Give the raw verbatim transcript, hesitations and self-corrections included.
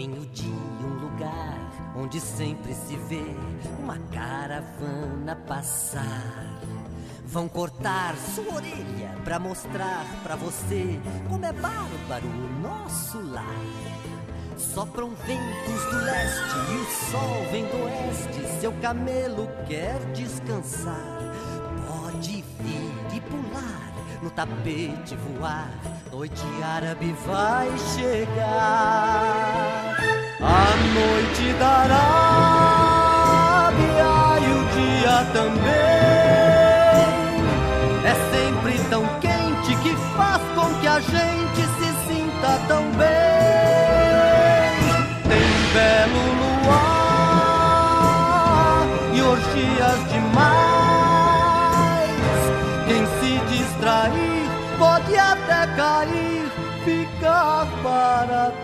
Tem o dia um lugar onde sempre se vê uma caravana passar. Vão cortar sua orelha pra mostrar pra você como é bárbaro o nosso lar. Sopram ventos do leste e o sol vem do oeste. Seu camelo quer descansar. Pode vir e pular, no tapete voar. Noite árabe vai chegar. A noite da Arábia e o dia também é sempre tão quente que faz com que a gente se sinta tão bem. Tem belo luar e orgias demais. Quem se distrair pode até cair, ficar para